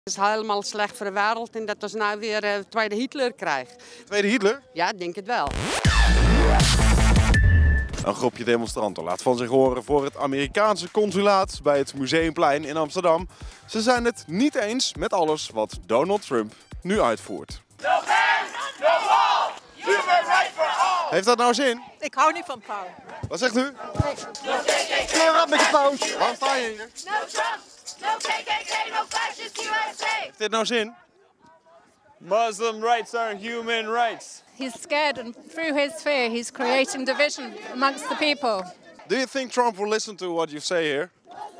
Het is helemaal slecht voor de wereld en dat we nou weer een tweede Hitler krijgen. Tweede Hitler? Ja, ik denk het wel. Een groepje demonstranten laat van zich horen voor het Amerikaanse consulaat bij het Museumplein in Amsterdam. Ze zijn het niet eens met alles wat Donald Trump nu uitvoert. No hand, no wall, human right for all. Heeft dat nou zin? Ik hou niet van pauw. Wat zegt u? Kleur op met je paus. Waarom sta je hier? No Trump, no KKK, no fascist USA. Heeft dit nou zin? Muslim rights are human rights. He's scared, and through his fear, he's creating division amongst the people. Do you think Trump will listen to what you say here?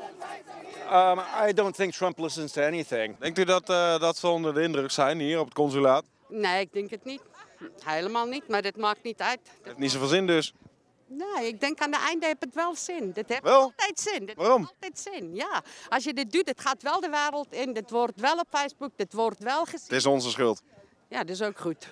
I don't think Trump listens to anything. Denkt u dat ze onder de indruk zijn hier op het consulaat? Nee, ik denk het niet. Helemaal niet, maar dat maakt niet uit. Heeft niet zoveel zin dus. Nee, ik denk aan de einde heeft het wel zin. Dat heeft Wel? altijd zin. Dat Waarom? heeft altijd zin, ja. Als je dit doet, het gaat wel de wereld in. Het wordt wel op Facebook, het wordt wel gezien. Het is onze schuld. Ja, dat is ook goed.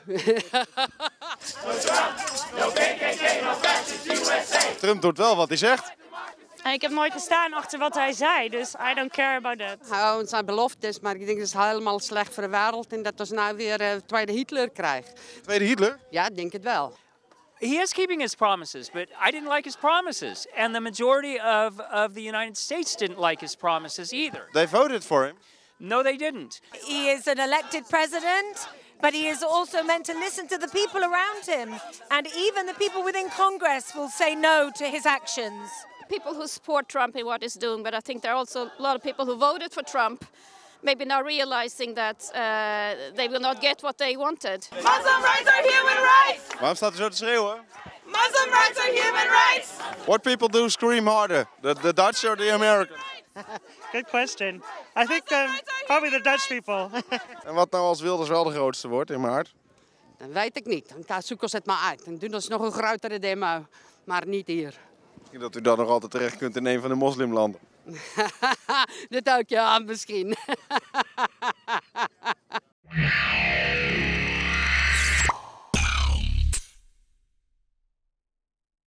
Trump doet wel wat hij zegt. Ik heb nooit gestaan achter wat hij zei, dus I don't care about that. Gewoon zijn beloftes, maar ik denk dat het helemaal slecht voor de wereld en dat we nou weer een tweede Hitler krijgen. Tweede Hitler? Ja, ik denk het wel. He is keeping his promises, but I didn't like his promises. And the majority of the United States didn't like his promises either. They voted for him. No, they didn't. He is an elected president, but he is also meant to listen to the people around him. And even the people within Congress will say no to his actions. People who support Trump in what he's doing, but I think there are also a lot of people who voted for Trump, maybe now realizing that they will not get what they wanted. Muslim rights are human rights. Waarom staat u zo te schreeuwen? Muslim rights are human rights. What people do scream harder? The Dutch or the Americans? Good question. I think probably the Dutch people. En wat nou als Wilders wel de grootste wordt in maart? Dat weet ik niet. Dan zoeken ze het maar uit. En doen ze nog een grotere demo, maar niet hier. Misschien dat u dan nog altijd terecht kunt in een van de moslimlanden. Dat ook, ja, misschien.